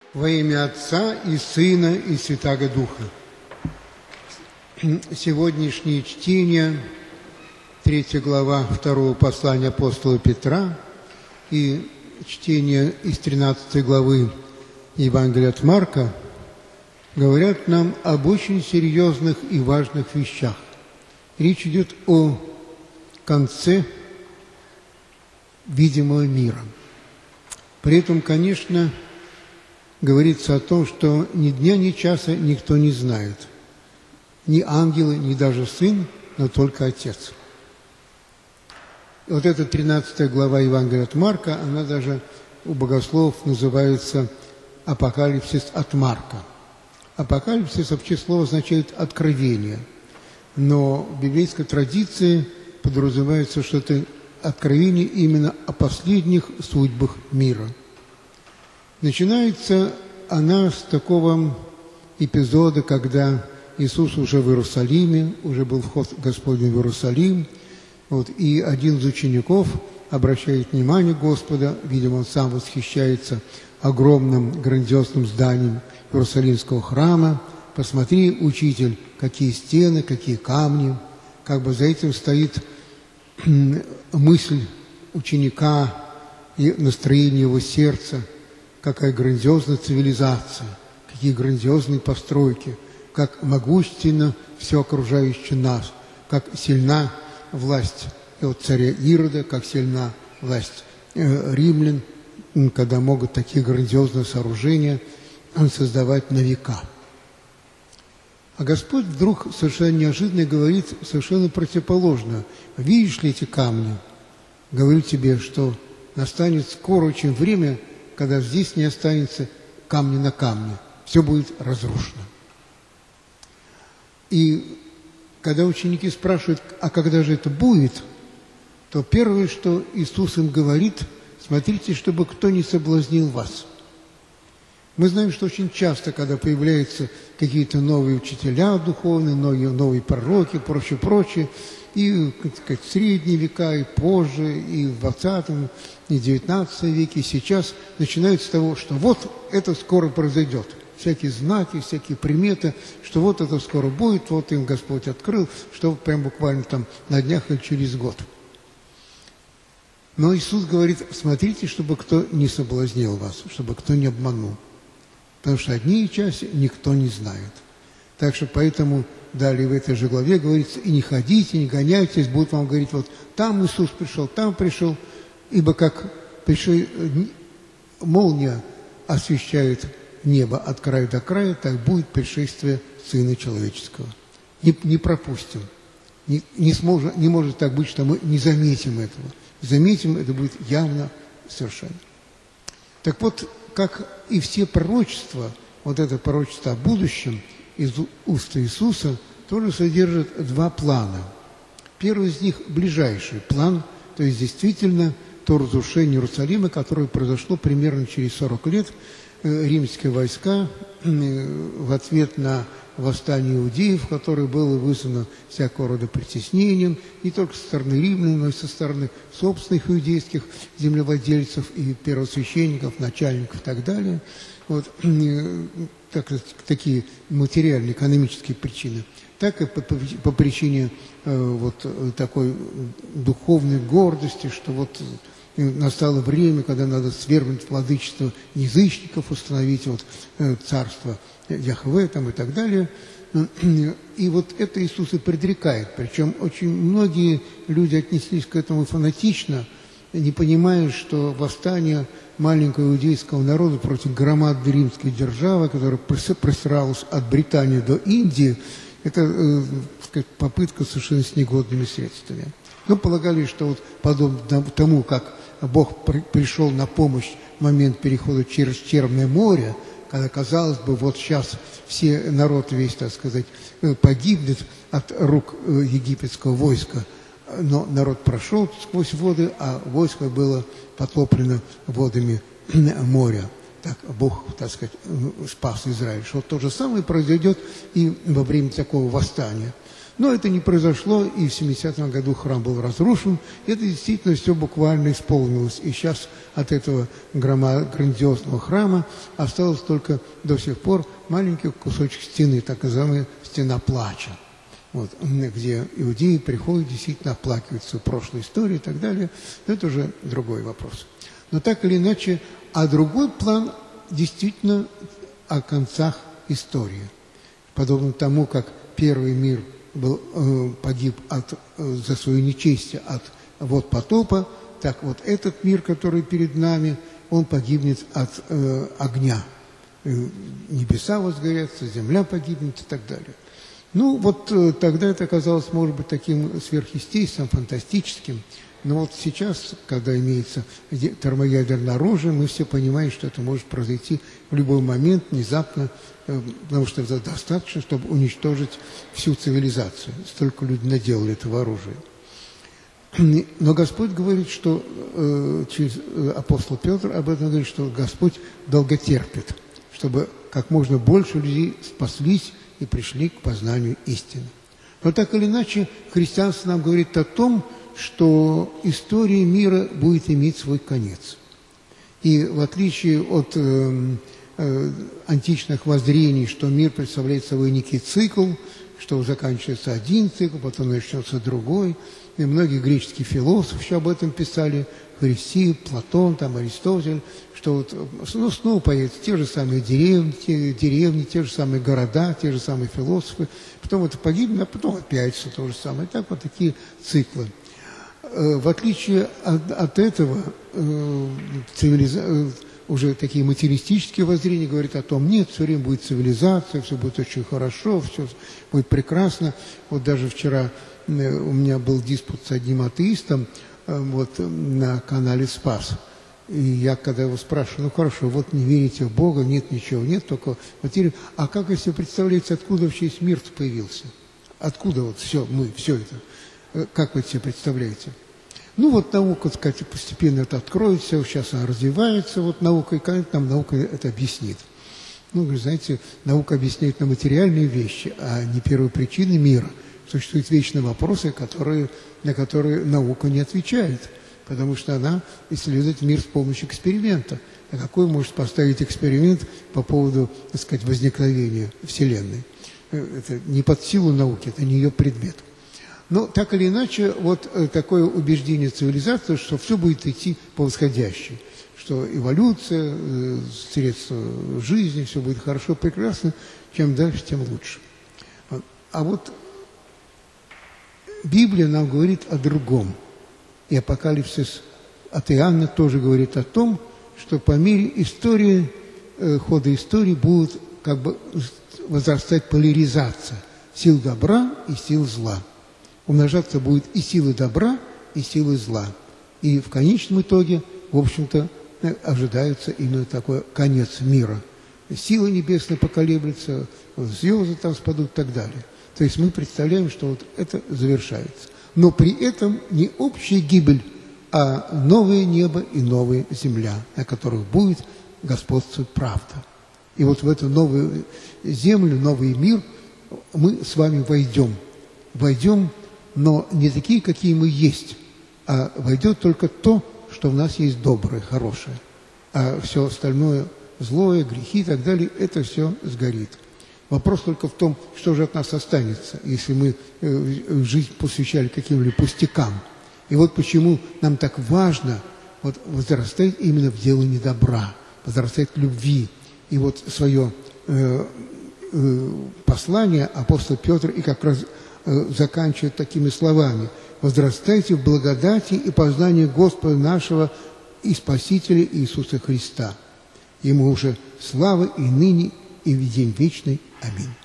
Во имя Отца и Сына и Святаго Духа. Сегодняшнее чтение, 3 глава 2 послания апостола Петра и чтение из 13 главы Евангелия от Марка говорят нам об очень серьезных и важных вещах. Речь идет о конце видимого мира. При этом, конечно, говорится о том, что ни дня, ни часа никто не знает. Ни ангелы, ни даже Сын, но только Отец. И вот эта 13 глава Евангелия от Марка, она даже у богословов называется «Апокалипсис от Марка». Апокалипсис вообще слово означает «откровение». Но в библейской традиции подразумевается, что это откровение именно о последних судьбах мира. Начинается она с такого эпизода, когда Иисус уже в Иерусалиме, уже был вход Господень в Иерусалим, и один из учеников обращает внимание Господа, видимо, он сам восхищается огромным, грандиозным зданием Иерусалимского храма. «Посмотри, учитель, какие стены, какие камни». Как бы за этим стоит мысль ученика и настроение его сердца. Какая грандиозная цивилизация, какие грандиозные постройки, как могущественно все окружающее нас, как сильна власть от царя Ирода, как сильна власть римлян, когда могут такие грандиозные сооружения создавать на века. А Господь вдруг совершенно неожиданно говорит совершенно противоположно. «Видишь ли эти камни? Говорю тебе, что настанет скоро очень время, когда здесь не останется камня на камне, все будет разрушено». И когда ученики спрашивают, а когда же это будет, то первое, что Иисус им говорит, смотрите, чтобы кто не соблазнил вас. Мы знаем, что очень часто, когда появляются какие-то новые учителя духовные, новые пророки, прочее, и, так сказать, в средние века, и позже, и в 20 и 19 веке, и сейчас начинают с того, что вот это скоро произойдет. Всякие знаки, всякие приметы, что вот это скоро будет, вот им Господь открыл, что прям буквально там на днях или через год. Но Иисус говорит, смотрите, чтобы кто не соблазнил вас, чтобы кто не обманул. Потому что одни часи никто не знает. Так что поэтому далее в этой же главе говорится, и не ходите, не гоняйтесь, будут вам говорить, вот там Иисус пришел, там пришел, ибо как молния освещает небо от края до края, так будет пришествие Сына Человеческого. Не пропустим. Не может так быть, что мы не заметим этого. Заметим, это будет явно совершенно. Так вот, как и все пророчества, вот это пророчество о будущем из уст Иисуса тоже содержит два плана. Первый из них – ближайший план, то есть действительно то разрушение Иерусалима, которое произошло примерно через 40 лет. Римские войска в ответ на восстание иудеев, которое было вызвано всякого рода притеснением, не только со стороны римлян, но и со стороны собственных иудейских землевладельцев и первосвященников, начальников и так далее. Такие материальные, экономические причины. Так и по причине такой духовной гордости, что настало время, когда надо свергнуть владычество язычников, установить царство Яхве и так далее. И это Иисус и предрекает. Причем очень многие люди отнеслись к этому фанатично, не понимая, что восстание маленького иудейского народа против громадной римской державы, которая простиралась от Британии до Индии, это попытка совершенно с негодными средствами. Но полагали, что подобно тому, как Бог пришел на помощь в момент перехода через Черное море, когда, казалось бы, сейчас все народ весь, так сказать, погибнет от рук египетского войска, но народ прошел сквозь воды, а войско было потоплено водами моря. Так Бог, так сказать, спас Израиль. Что то же самое произойдет и во время такого восстания. Но это не произошло, и в 70-м году храм был разрушен. Это действительно все буквально исполнилось. И сейчас от этого грандиозного храма осталось только до сих пор маленький кусочек стены, так называемая стена плача. Вот, где иудеи приходят, действительно оплакивают свою прошлую историю и так далее. Но это уже другой вопрос. Но так или иначе, а другой план действительно о концах истории. Подобно тому, как первый мир погиб за свое нечестие от вод потопа, так вот этот мир, который перед нами, он погибнет от огня. Небеса возгорятся, земля погибнет и так далее. Ну, вот тогда это оказалось, может быть, таким сверхъестественным, фантастическим. Но вот сейчас, когда имеется термоядерное оружие, мы все понимаем, что это может произойти в любой момент, внезапно, потому что это достаточно, чтобы уничтожить всю цивилизацию. Столько людей наделали этого оружия. Но Господь говорит, что через апостола Петра об этом говорит, что Господь долготерпит, чтобы как можно больше людей спаслись и пришли к познанию истины. Но так или иначе, христианство нам говорит о том, что история мира будет иметь свой конец. И в отличие от античных воззрений, что мир представляет собой некий цикл, что заканчивается один цикл, потом начнется другой, и многие греческие философы еще об этом писали, Хрисий, Платон, там, Аристотель, что вот, ну, снова появятся те же самые деревни, те же самые города, те же самые философы, потом это погибнет, а потом опять все то же самое. И так вот такие циклы. В отличие от этого, уже такие материалистические воззрения говорят о том, нет, все время будет цивилизация, все будет очень хорошо, все будет прекрасно. Вот даже вчера у меня был диспут с одним атеистом вот, на канале «Спас». И я, когда его спрашиваю, ну хорошо, вот не верите в Бога, нет ничего, нет, только материя. А как вы себе представляете, откуда вообще весь мир появился? Откуда вот все, все это? Как вы себе представляете? Ну вот наука, так сказать, постепенно это откроется, сейчас она развивается, вот наука, и как нам наука это объяснит. Ну, вы знаете, наука объясняет на материальные вещи, а не первопричины мира. Существуют вечные вопросы, на которые наука не отвечает, потому что она исследует мир с помощью эксперимента. А какой может поставить эксперимент по поводу, так сказать, возникновения Вселенной? Это не под силу науки, это не ее предмет. Но так или иначе, вот такое убеждение цивилизации, что все будет идти по восходящей, что эволюция, средства жизни, все будет хорошо, прекрасно, чем дальше, тем лучше. А вот Библия нам говорит о другом. И апокалипсис от Иоанна тоже говорит о том, что по мере истории, хода истории будет как бы возрастать поляризация сил добра и сил зла. Умножаться будет и силы добра, и силы зла. И в конечном итоге, в общем-то, ожидается именно такой конец мира. Силы небесные поколеблются, звезды там спадут и так далее. То есть мы представляем, что вот это завершается. Но при этом не общая гибель, а новое небо и новая земля, на которых будет господствовать правда. И вот в эту новую землю, новый мир мы с вами войдем. Войдем, но не такие, какие мы есть, а войдет только то, что в нас есть доброе, хорошее. А все остальное, злое, грехи и так далее, это все сгорит. Вопрос только в том, что же от нас останется, если мы жизнь посвящали каким-либо пустякам. И вот почему нам так важно вот, возрастать именно в делании добра, возрастать в любви. И вот свое послание апостол Петр и как раз заканчивает такими словами: «Возрастайте в благодати и познании Господа нашего и Спасителя Иисуса Христа. Ему уже слава и ныне, и в день вечный. Аминь».